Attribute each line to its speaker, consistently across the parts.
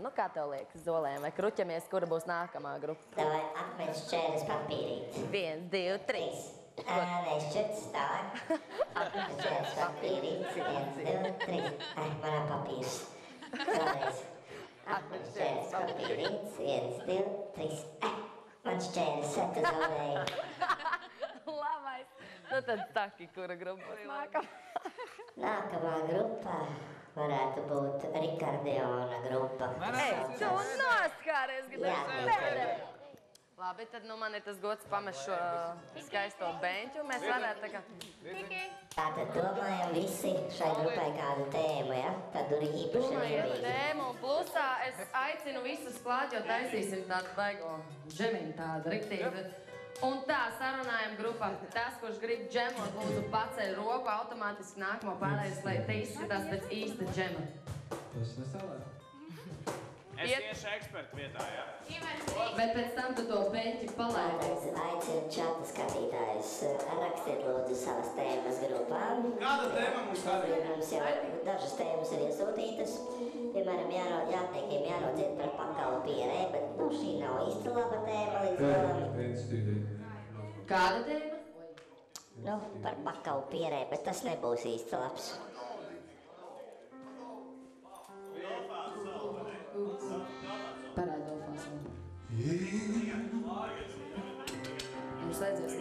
Speaker 1: Nu, kā tev liekas, Zolēm, vai kruķamies, kura būs nākamā grupa?
Speaker 2: Davai, atmēs šķēres papīrīt.
Speaker 1: 1, 2, 3.
Speaker 2: Nešķirts tālāk. Atmēs šķēres papīrīt. 1, 2, 3. Manā papīrs. Vēlreiz. Atmēs šķēres papīrīt. 1, 2, 3. Man šķēres, tu zaudēji.
Speaker 1: Labais. Nu tad taki, kura grupa būs nākamā?
Speaker 2: Nākamā grupa varētu būt Rikardiona grupa.
Speaker 1: Tu noskāries, gribēju. Labi, tad nu man ir tas gods pamest šo skaisto beņķu. Mēs varētu tā kā...
Speaker 2: Tātad domājam visi šai grupai kādu tēmu, ja? Tādu īpaši
Speaker 1: domājam tēmu. Plusā es aicinu visus klāt, jo taisīsim tādu baigo džemiņu tādu riktīgu. Un tā, sarunājam grupā. Tas, kurš grib džemot, lūdzu paceļ roku, automātiski nākamo pārējais, lai te izskatās pēc īsta džema.
Speaker 3: Tas nesalē.
Speaker 4: Es iešu ekspertu vietā, jā.
Speaker 1: Bet pēc tam tu to beņķi palaidi.
Speaker 2: Aicinu čata skatītājus. Rakstiet lūdzu savas tēmas grupām.
Speaker 4: Kāda tēma mums arī?
Speaker 2: Mums jau dažas tēmas ir iesūtītas. Piemēram, jāteikiem jāraudziet par pakalu pierē, bet nu šī nav īsti laba tēma līdz galam.
Speaker 1: Kāda tēma?
Speaker 2: Nu, par pakalu pierē, bet tas nebūs īsti labs.
Speaker 1: Parādi vēl fasolu. Jums vajadzēs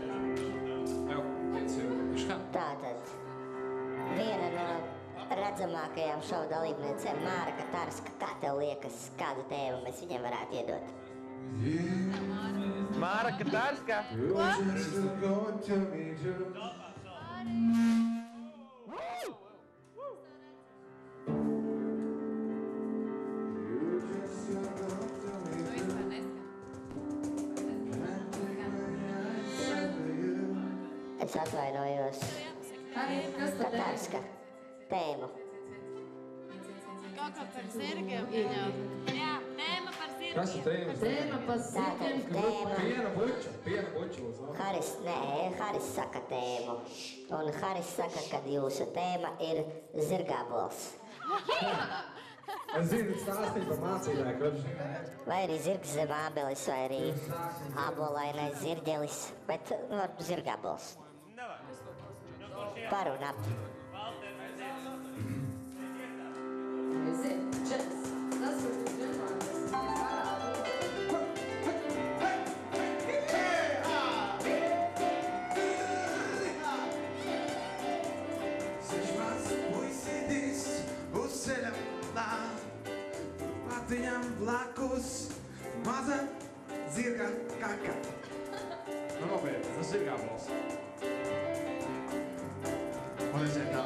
Speaker 1: noiet?
Speaker 2: Tātad, viena no redzamākajām šovu dalībniecēm Māra Katarska. Kā tev liekas, kādu tēmu mēs viņam varētu iedot?
Speaker 4: Māra Katarska?
Speaker 2: Es atvainojos. Katarska. Tēmu.
Speaker 5: Kaut kā par zirgiem viņam. Jā, tēma par zirgiem.
Speaker 3: Kas ir tēma?
Speaker 1: Tēma par zirgiem.
Speaker 3: Piena buču.
Speaker 2: Haris saka tēmu. Un Haris saka, ka jūsu tēma ir zirgābols.
Speaker 3: Es zinu, stāstīju par mācītāju krapšanu.
Speaker 2: Vai arī zirgs zem ābelis, vai arī ābolainais zirģelis, bet varbūt zirgābols. Par un ap.
Speaker 6: Patiņam blakus maza zirga kaka.
Speaker 3: Nu, nopietni, tas ir gābols. Un es ir tā.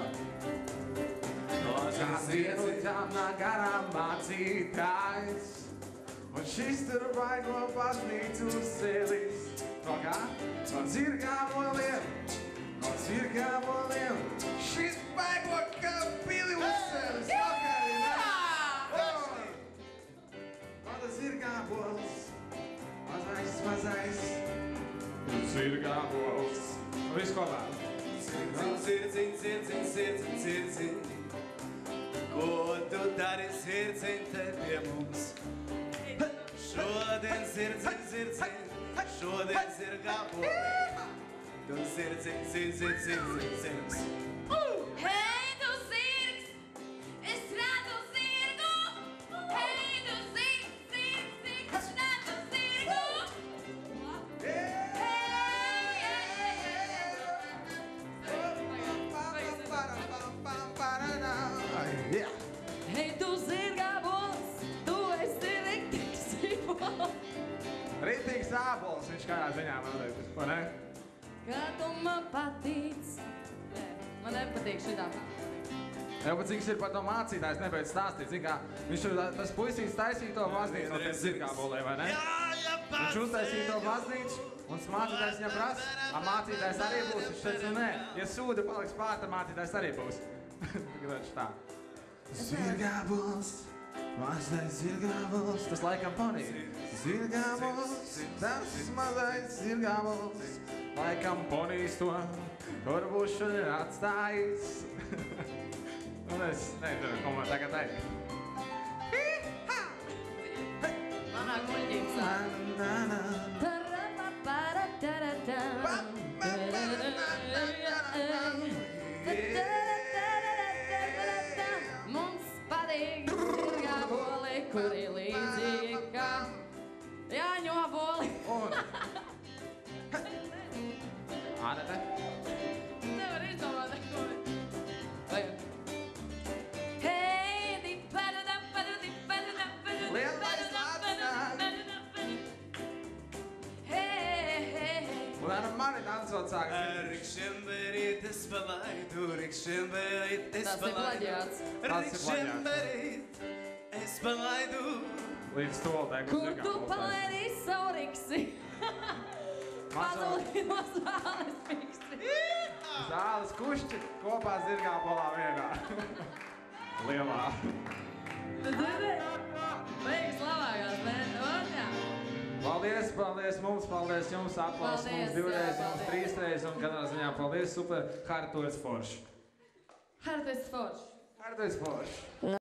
Speaker 3: Kādienu tam nāk garām mācītājs, un šis tur baigo baznīcu cēlis. No kā? No zirgāboliem, šis baigo kā pili uzcēlis. Zirgābols, mazais. Zirgābols. Viss kopā.
Speaker 6: Sirdziņ, ko tu dari sirdziņ te pie mums? Šodien sirdziņ, šodien zirgābols. Tu sirdziņ.
Speaker 5: Hei, tu zirgs! Es redzu zirgu! Hei, tu zirgs, es redzu zirgu! Hei, tu zirgābols! Tu esi riktīgs zībols!
Speaker 3: Ritīgs ābols, viņš kādā ziņā man liekas, vai ne?
Speaker 1: Kā tu man patīc? Nē, man nepatīk šitā.
Speaker 3: Jā, bet cik ir par to mācītājs nebeidz stāstīt, zin kā, viņš tas puisīs taisīja to baznīcu no tiem zirgābolē, vai ne? Viņš uztaisīja to baznīcu, un mācītājs viņam prasa, mācītājs arī būs, viņš teica, nē, ja sūda paliks pār, tad mācītājs arī būs. Tagad tā. Zirgābols, mazais zirgābols, tas laikam ponī. Zirgābols, tas mazais zirgābols, laikam ponīs to, kur būs šodien atstājis. Un es nezinu, ko man tagad teikt.
Speaker 1: Mums patīk zirgā boli, kuri līdzīgi kā Jāņo boli.
Speaker 3: Ānete?
Speaker 1: Nevar izdomāt neko. Hei, dipadadapadu, dipadadapadu, dipadadapadu. Hei, hei.
Speaker 3: Un ar mani dansot sākas.
Speaker 6: Rikšemberīt es palaidu, rikšemberīt es
Speaker 1: Tas ir
Speaker 6: palaidu.
Speaker 1: plaģiāts.
Speaker 6: Rikšemberīt es palaidu.
Speaker 3: Līdz stoltēm.
Speaker 1: Kur tu palaidīsi savu riksi? Pazulīnos zāles piksti.
Speaker 3: Zāles kušķi kopā zirgā bolā vienā. Lielā.
Speaker 1: Tu dzirdi? Beigas labākās, bet
Speaker 3: Paldies, paldies mums, paldies jums, aplausus mums
Speaker 1: Paldies,
Speaker 3: divreiz,
Speaker 1: jā,
Speaker 3: jums
Speaker 1: paldies.
Speaker 3: 3 reizes un katrā ziņā paldies, super, Hartu esi forši.
Speaker 1: Hartu esi forši.
Speaker 3: Hartu esi forši.